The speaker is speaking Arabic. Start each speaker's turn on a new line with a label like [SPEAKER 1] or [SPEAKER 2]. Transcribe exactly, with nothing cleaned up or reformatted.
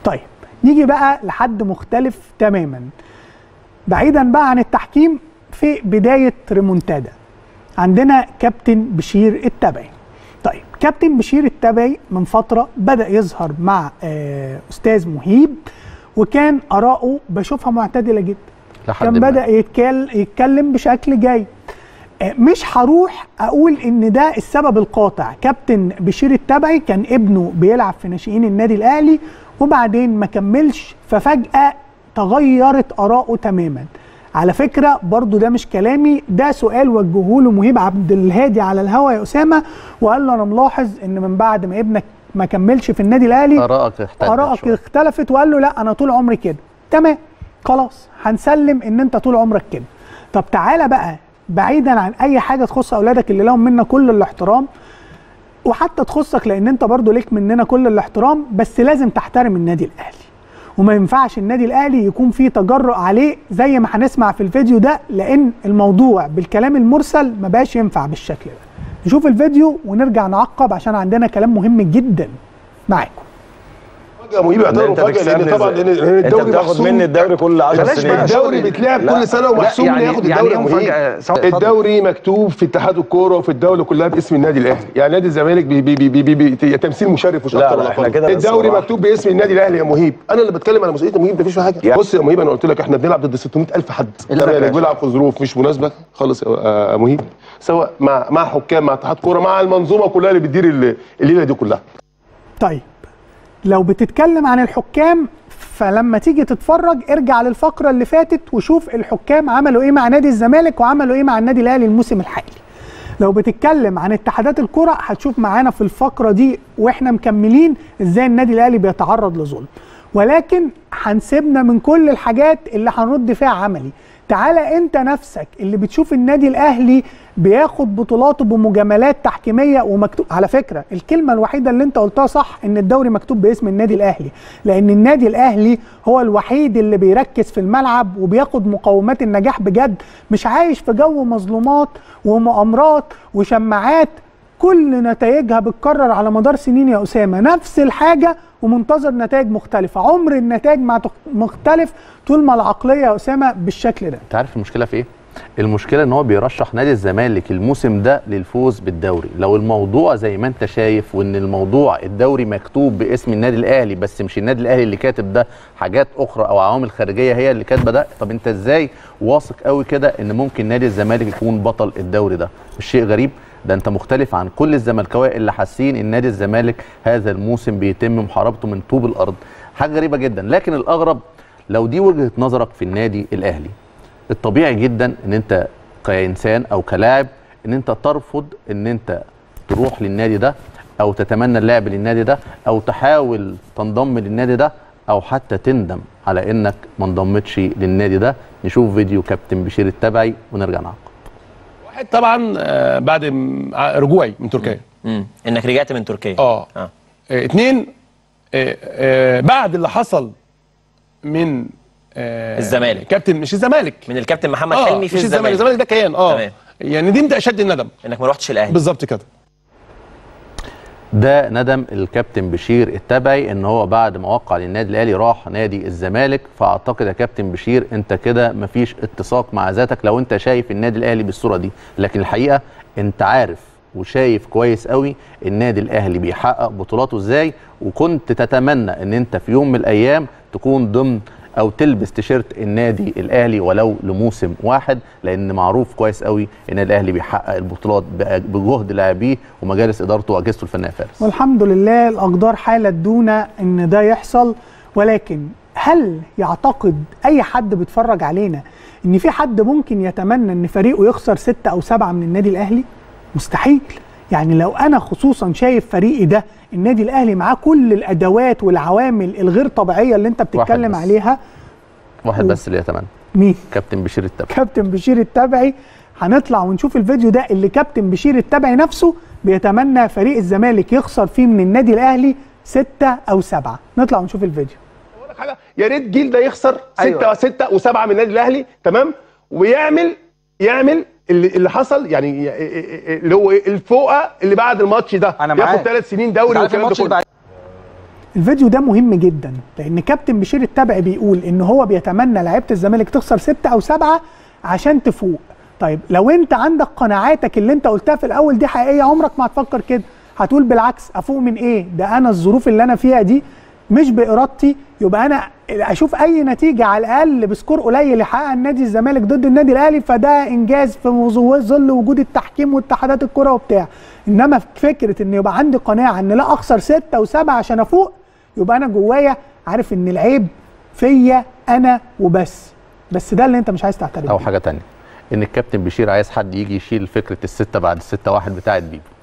[SPEAKER 1] طيب نيجي بقى لحد مختلف تماما بعيدا بقى عن التحكيم. في بدايه ريمونتادا عندنا كابتن بشير التبعي. طيب كابتن بشير التبعي من فتره بدا يظهر مع استاذ مهيب، وكان اراءه بشوفها معتدله جدا، كان بدا يتكلم بشكل جيد. مش هروح اقول ان ده السبب القاطع. كابتن بشير التبعي كان ابنه بيلعب في ناشئين النادي الاهلي وبعدين ما كملش، ففجاه تغيرت اراءه تماما. على فكره برضو ده مش كلامي، ده سؤال وجهه له مهيب عبد الهادي على الهوا يا اسامه، وقال له انا ملاحظ ان من بعد ما ابنك ما كملش في النادي الاهلي
[SPEAKER 2] ارائك اختلفت
[SPEAKER 1] ارائك اختلفت وقال له لا انا طول عمري كده. تمام خلاص هنسلم ان انت طول عمرك كده. طب تعالى بقى بعيدا عن اي حاجه تخص اولادك اللي لهم منا كل الاحترام، وحتى تخصك لان انت برضو ليك مننا كل الاحترام، بس لازم تحترم النادي الاهلي، وما ينفعش النادي الاهلي يكون فيه تجرؤ عليه زي ما هنسمع في الفيديو ده، لان الموضوع بالكلام المرسل ما بقاش ينفع بالشكل ده. نشوف الفيديو ونرجع نعقب عشان عندنا كلام مهم جدا معاكم.
[SPEAKER 3] يا مهيب اعتبره مفاجاه، لان طبعا لان الدوري
[SPEAKER 4] بتاخد مني الدوري كل عشر سنين.
[SPEAKER 3] الدوري بيتلعب كل سنه ومحسوم يعني ياخد الدوري. يعني الدوري مكتوب في اتحاد الكوره وفي الدوله كلها باسم النادي الاهلي، يعني نادي الزمالك بي بي بي بي بي تمثيل مشرف مش اكتر ولا اقل. الدوري مكتوب باسم النادي الاهلي يا مهيب. انا اللي بتكلم على مسؤوليه مهيب، مفيش حاجه. يعني بص يا مهيب، انا قلت لك احنا بنلعب ضد ستمائة ألف حد، الزمالك بيلعب في ظروف مش مناسبه خالص يا مهيب، سواء مع مع حكام مع اتحاد كوره مع المنظومه كلها اللي بتدير الليله دي كلها.
[SPEAKER 1] طيب لو بتتكلم عن الحكام فلما تيجي تتفرج ارجع للفقره اللي فاتت وشوف الحكام عملوا ايه مع نادي الزمالك وعملوا ايه مع النادي الاهلي الموسم الحالي. لو بتتكلم عن اتحادات الكره هتشوف معانا في الفقره دي واحنا مكملين ازاي النادي الاهلي بيتعرض لظلم، ولكن هنسيبنا من كل الحاجات اللي هنرد فيها عملي. تعالى انت نفسك اللي بتشوف النادي الاهلي بياخد بطولاته بمجاملات تحكيميه ومكتوب. على فكره الكلمه الوحيده اللي انت قلتها صح، ان الدوري مكتوب باسم النادي الاهلي، لان النادي الاهلي هو الوحيد اللي بيركز في الملعب وبياخد مقومات النجاح بجد، مش عايش في جو مظلومات ومؤامرات وشماعات كل نتائجها بتكرر على مدار سنين يا اسامه نفس الحاجه ومنتظر نتائج مختلفه. عمر النتائج مع مختلف طول ما العقليه يا اسامه بالشكل ده.
[SPEAKER 2] انت عارف المشكله في ايه؟ المشكله ان هو بيرشح نادي الزمالك الموسم ده للفوز بالدوري. لو الموضوع زي ما انت شايف وان الموضوع الدوري مكتوب باسم النادي الاهلي بس مش النادي الاهلي اللي كاتب ده، حاجات اخرى او عوامل خارجيه هي اللي كاتبه ده، طب انت ازاي واثق قوي كده ان ممكن نادي الزمالك يكون بطل الدوري ده؟ مش شيء غريب؟ ده انت مختلف عن كل الزملكاويه اللي حاسين ان نادي الزمالك هذا الموسم بيتم محاربته من طوب الارض. حاجه غريبه جدا. لكن الاغرب لو دي وجهه نظرك في النادي الاهلي، الطبيعي جدا ان انت كانسان او كلاعب ان انت ترفض ان انت تروح للنادي ده او تتمنى اللعب للنادي ده او تحاول تنضم للنادي ده او حتى تندم على انك ما انضمتش للنادي ده. نشوف فيديو كابتن بشير التبعي ونرجع نعقب.
[SPEAKER 3] واحد طبعا بعد رجوعي من تركيا،
[SPEAKER 4] امم انك رجعت من تركيا.
[SPEAKER 3] اه, آه. اثنين آه آه بعد اللي حصل من
[SPEAKER 4] آه الزمالك،
[SPEAKER 3] كابتن مش الزمالك،
[SPEAKER 4] من الكابتن محمد
[SPEAKER 3] آه
[SPEAKER 4] حلمي في
[SPEAKER 3] مش الزمالك. الزمالك ده كيان اه تمام. يعني دي انت اشد الندم
[SPEAKER 4] انك ما رحتش الاهلي
[SPEAKER 3] بالظبط كده.
[SPEAKER 2] ده ندم الكابتن بشير التبعي ان هو بعد ما وقع للنادي الاهلي راح نادي الزمالك. فاعتقد يا كابتن بشير انت كده مفيش اتساق مع ذاتك لو انت شايف النادي الاهلي بالصوره دي، لكن الحقيقه انت عارف وشايف كويس قوي النادي الاهلي بيحقق بطولاته ازاي، وكنت تتمنى ان انت في يوم من الايام تكون ضمن او تلبس تيشيرت النادي الاهلي ولو لموسم واحد، لان معروف كويس قوي ان الاهلي بيحقق البطولات بجهد لاعبيه ومجالس ادارته واجهزته الفنيه فارس.
[SPEAKER 1] والحمد لله الاقدار حالت دون ان ده يحصل. ولكن هل يعتقد اي حد بيتفرج علينا ان في حد ممكن يتمنى ان فريقه يخسر ستة او سبعة من النادي الاهلي؟ مستحيل. يعني لو انا خصوصا شايف فريقي ده النادي الاهلي معاه كل الادوات والعوامل الغير طبيعيه اللي انت بتتكلم
[SPEAKER 2] واحد
[SPEAKER 1] عليها،
[SPEAKER 2] واحد بس اللي يتمنى.
[SPEAKER 1] مين؟
[SPEAKER 2] كابتن بشير التبعي.
[SPEAKER 1] كابتن بشير التبعي. هنطلع ونشوف الفيديو ده اللي كابتن بشير التبعي نفسه بيتمنى فريق الزمالك يخسر فيه من النادي الاهلي ستة او سبعة. نطلع ونشوف الفيديو.
[SPEAKER 3] اقول لك حاجه، يا ريت جيل ده يخسر ستة ستة وسبعة من النادي الاهلي، تمام، ويعمل يعمل اللي اللي حصل، يعني اللي هو الفوقه اللي بعد الماتش ده ياخد ثلاث سنين دوري والكلام ده كله.
[SPEAKER 1] الفيديو ده مهم جدا لان كابتن بشير التبعي بيقول ان هو بيتمنى لعيبه الزمالك تخسر ستة او سبعة عشان تفوق. طيب لو انت عندك قناعاتك اللي انت قلتها في الاول دي حقيقيه، عمرك ما هتفكر كده، هتقول بالعكس افوق من ايه؟ ده انا الظروف اللي انا فيها دي مش بارادتي، يبقى انا اشوف اي نتيجه على الاقل بسكور قليل يحققها النادي الزمالك ضد النادي الاهلي فده انجاز في ظل وجود التحكيم واتحادات الكره وبتاع. انما فكره ان يبقى عندي قناعه ان لا اخسر ستة وسبعة عشان افوق، يبقى انا جوايا عارف ان العيب فيا انا وبس. بس ده اللي انت مش عايز تعترف
[SPEAKER 2] او حاجه ثانيه، ان الكابتن بشير عايز حد يجي يشيل فكره السته بعد السته واحد بتاعت بيبو.